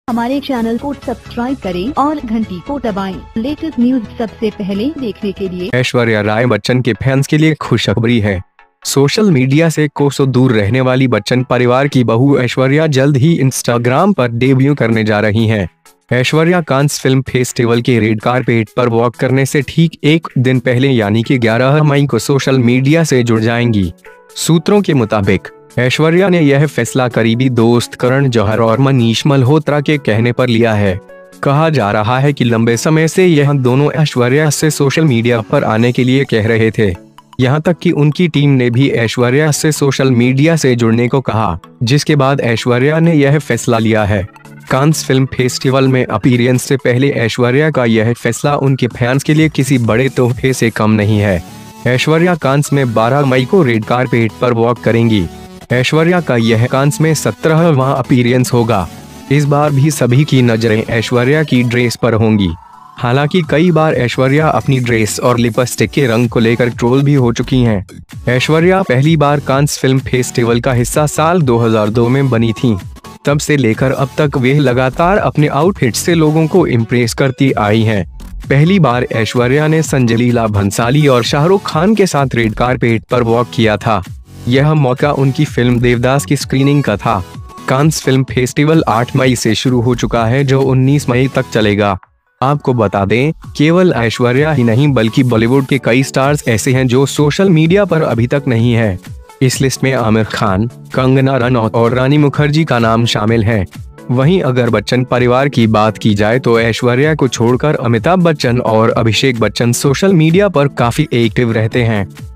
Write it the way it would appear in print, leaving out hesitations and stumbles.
हमारे चैनल को सब्सक्राइब करें और घंटी को दबाएं। लेटेस्ट न्यूज सबसे पहले देखने के लिए। ऐश्वर्या राय बच्चन के फैंस के लिए खुशखबरी है। सोशल मीडिया से कोसों दूर रहने वाली बच्चन परिवार की बहू ऐश्वर्या जल्द ही इंस्टाग्राम पर डेब्यू करने जा रही हैं। ऐश्वर्या कांस फिल्म फेस्टिवल के रेड कारपेट पर वॉक करने से ठीक एक दिन पहले यानी कि 11 मई को सोशल मीडिया से जुड़ जाएंगी। सूत्रों के मुताबिक ऐश्वर्या ने यह फैसला करीबी दोस्त करण जौहर और मनीष मल्होत्रा के कहने पर लिया है। कहा जा रहा है कि लंबे समय से यह दोनों ऐश्वर्या से सोशल मीडिया पर आने के लिए कह रहे थे। यहाँ तक कि उनकी टीम ने भी ऐश्वर्या से सोशल मीडिया से जुड़ने को कहा, जिसके बाद ऐश्वर्या ने यह फैसला लिया है। कांस फिल्म फेस्टिवल में अपीयरेंस से पहले ऐश्वर्या का यह फैसला उनके फैंस के लिए किसी बड़े तोहफे से कम नहीं है। ऐश्वर्या कांस में 12 मई को रेड कारपेट पर वॉक करेंगी। ऐश्वर्या का यह कांस में 17वां अपीयरेंस होगा। इस बार भी सभी की नजरें ऐश्वर्या की ड्रेस पर होंगी। हालांकि कई बार ऐश्वर्या अपनी ड्रेस और लिपस्टिक के रंग को लेकर ट्रोल भी हो चुकी हैं। ऐश्वर्या पहली बार कांस फिल्म फेस्टिवल का हिस्सा साल 2002 में बनी थी। तब से लेकर अब तक वे लगातार अपने आउटफिट से लोगों को इम्प्रेस करती आई हैं। पहली बार ऐश्वर्या ने संजय लीला भंसाली और शाहरुख खान के साथ रेड कारपेट पर वॉक किया था। यह मौका उनकी फिल्म देवदास की स्क्रीनिंग का था। कांस फिल्म फेस्टिवल 8 मई से शुरू हो चुका है, जो 19 मई तक चलेगा। आपको बता दें, केवल ऐश्वर्या ही नहीं बल्कि बॉलीवुड के कई स्टार्स ऐसे हैं जो सोशल मीडिया पर अभी तक नहीं है। इस लिस्ट में आमिर खान, कंगना रनौत और रानी मुखर्जी का नाम शामिल है। वहीं अगर बच्चन परिवार की बात की जाए तो ऐश्वर्या को छोड़कर अमिताभ बच्चन और अभिषेक बच्चन सोशल मीडिया पर काफी एक्टिव रहते हैं।